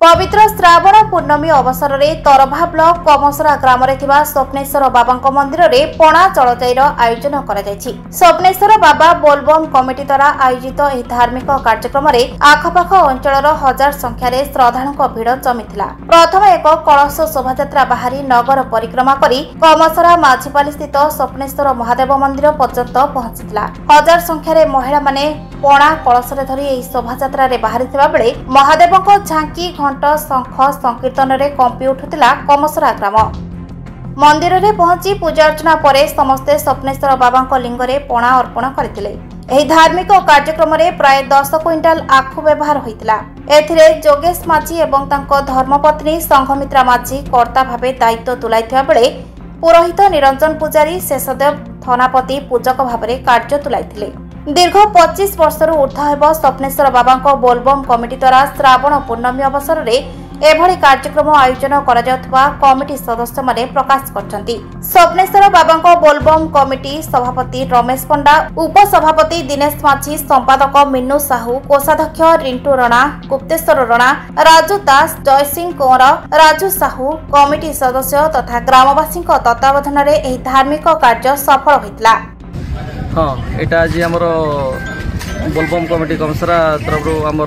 पवित्र श्रावण पूर्णमी अवसर में तरभा ब्लॉक कमसरा ग्राम स्वप्नेश्वर बाबा मंदिर में पणा चलचाईर आयोजन कर स्वप्नेश्वर बाबा बोलबम कमिटी द्वारा आयोजित यह धार्मिक कार्यक्रम में आखपाख अंचल हजार संख्यार श्रद्धालुओं भीड़ जमी प्रथम एक कलश शोभायात्रा बाहरी नगर परिक्रमा कर कमसरा माझीपाली स्थित स्वप्नेश्वर महादेव मंदिर पर्यंत पहुंची हजार संख्यार महिला माने पणा कलश धरी यह शोभायात्रा बाहरी बेले महादेव झांकी घंट शंख संकीर्तन रे कंपी उठुला कमसरा ग्राम मंदिर रे पहुंची पूजा अर्चना परे समस्ते स्वप्नेश्वर बाबा लिंग रे पणा अर्पण करथिले। एही धार्मिक कार्यक्रम रे प्राय 10 क्विंटाल आखु व्यवहार होइतिला। एथिरे जोगेश माझी एवं तांको धर्मपत्नी संघमित्रा माझी कर्ता भाबे दायित्व तुलाइथिबा बेले पुरोहित निरंजन पुजारी शेषदेव थनापति पूजक भाबरे कार्य तुलाइथिले। दीर्घ 25 वर्षर ऊर्ध्व हेब स्वप्नेश्वर बाबा बोलबम कमिटी द्वारा श्रावण पूर्णमी अवसर में एभली कार्यक्रम आयोजन करा कमिटी सदस्य माने प्रकाश करछंती। स्वप्नेश्वर बाबा बोलबम कमिटी सभापति रमेश पंडा, उपसभापति दिनेश माझी, संपादक मिन्नू साहू, कोषाध्यक्ष रिंटू रणा, गुप्तेश्वर रणा, राजू दास, जयसिंह कंवर, राजू साहू, कमिटी सदस्य तथा ग्रामवासी तत्वावधान में यह धार्मिक कार्य सफल होइतला। हाँ यहाँ आज आमर बोलबम कमिटी कमसरा तरफ आमर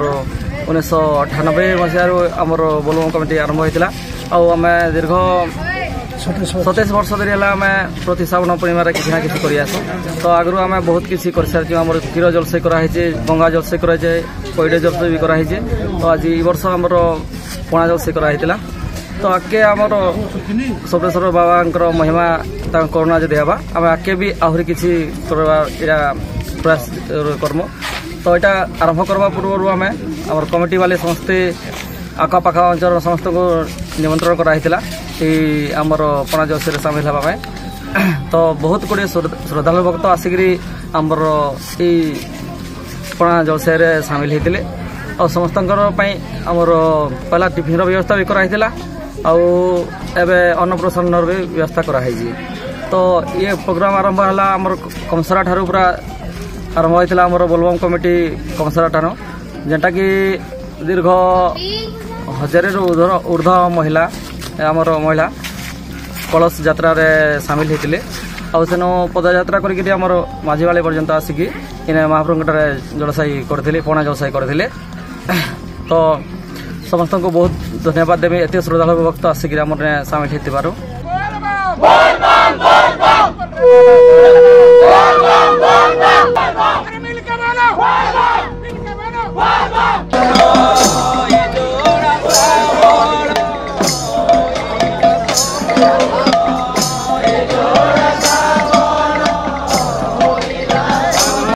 1998 मसीह आमर बोलबम कमिटी आरंभ होता आम दीर्घ 27 वर्ष धरी आम प्रति श्रावण पूर्णिमार किसी ना कि करसु तो आगु आम बहुत किसी कर सारी आम क्षीर जलसई कराई गंगा जलसई कराए पैड जलसई भी कराई तो आज वर्ष आमर पणा जलसई कराई तो आगे आमर स्वप्नेश्वर बाबा महिमा करुणा जदि हवा आम आगे भी आहरी किसी प्रयास कर्म तो यहाँ आरंभ करवा पूर्व आम आम कमिटी वाले समस्ते आखपाख अंचल समस्त को निमंत्रण कराई आमर पणा जलसई सामिल होगा तो बहुत गुड़े श्रद्धालु भक्त आसिक आमर पणा जलसई सामिल होते और समस्त आमर पहला टिफिन व्यवस्था भी कराई आबे अन्नप्राशन भी व्यवस्था कराई तो ये प्रोग्राम आरंभ है आमर कमसरा ठारू पूरा आरंभ होता आमर बोलबम कमिटी कमसरा ठारू जेनटा कि दीर्घ 1000 ऊर्ध्व महिला आमर महिला कलश यात्रा रे सामिल होते आन पदयात्रा करके आमर माझीवाड़ी पर्यंत आसिक इन महाप्रभुंटे जलसाई करते पणा जलसाई करते तो समस्त को बहुत धन्यवाद देवी एत श्रद्धालु भक्त आसिक आम सामिल होती।